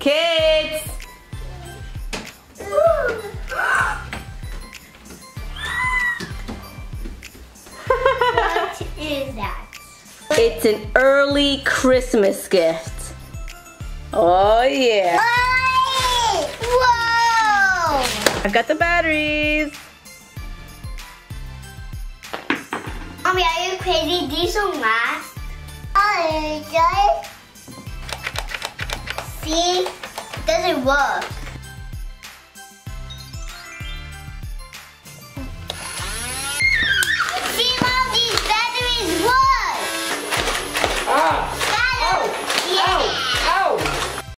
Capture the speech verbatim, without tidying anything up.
Kids! What is that? It's an early Christmas gift. Oh yeah. Whoa! I've got the batteries. Mommy, are you crazy? These don't last. Oh, guys. See? It doesn't work.